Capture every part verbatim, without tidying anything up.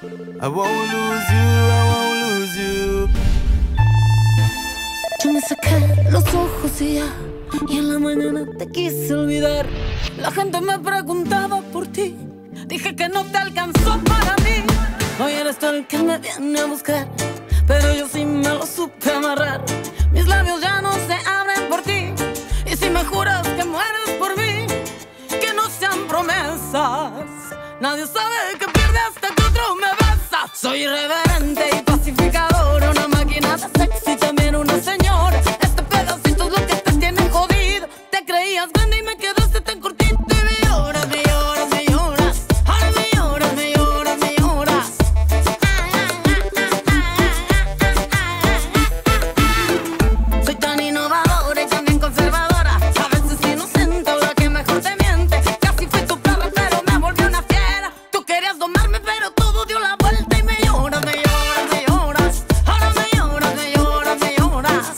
I won't lose you, I won't lose you. Yo me saqué los ojos y ya, y en la mañana te quise olvidar. La gente me preguntaba por ti, dije que no te alcanzó para mí. Hoy eres tú el que me viene a buscar, pero yo sí me lo supe amarrar. Mis labios ya no se abren por ti, y si me juras que mueres por mí, que no sean promesas. Nadie sabe que pierde hasta que otro me besa. Soy irreverente y pacificadora, una máquina de sexy, también una señora. Este pedacito es lo que te tiene jodido. Te creías grande y me quedaste tan cortito. Y me lloras, me lloras, me lloras. Ahora me lloras, me lloras, me lloras. Soy tan innovadora y también conservadora. A veces inocente, la que mejor te miente. Casi fui tu perra, pero me volví una fiera. Tú querías domarme, pero todo dio la vuelta. Y me lloras, me lloras, me lloras. Ahora me lloras, me lloras, me lloras.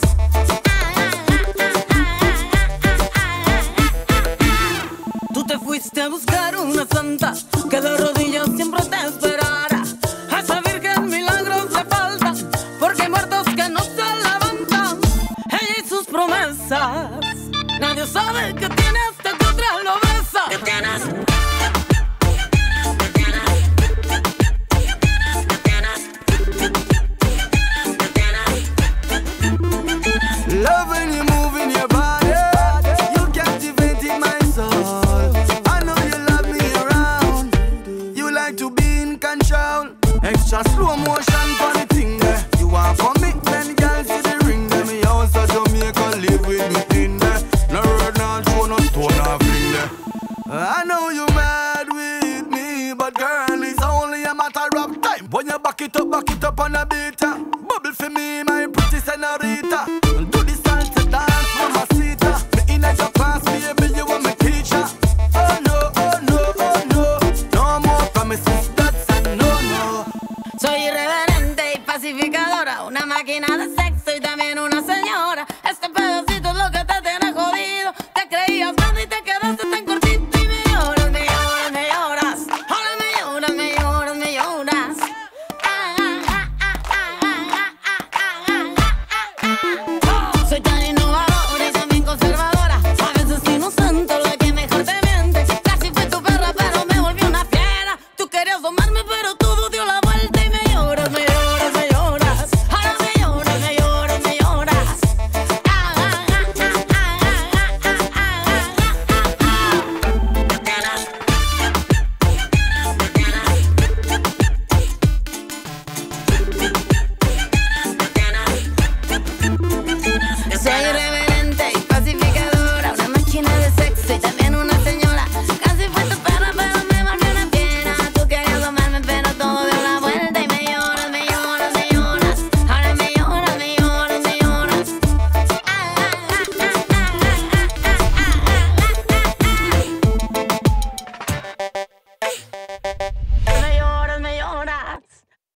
Tú te fuiste a buscar una santa que de rodillas siempre te esperara. A esa virgen milagros le faltan, porque hay muertos que no se levantan. Ella y sus promesas. Nadie sabe que tiene hasta que otra lo besa. ¿Qué tienes? Love when you move in your body, you captivating my soul. I know you love me around, you like to be in control. Extra slow motion for the thing there. You want commitment, girl, to the ring there. Me also Jamaica live with me in there. No road, no show, no stone, no fling there. I know you mad with me, but girl, it's only a matter of time. When you back it up, back it up on a beat.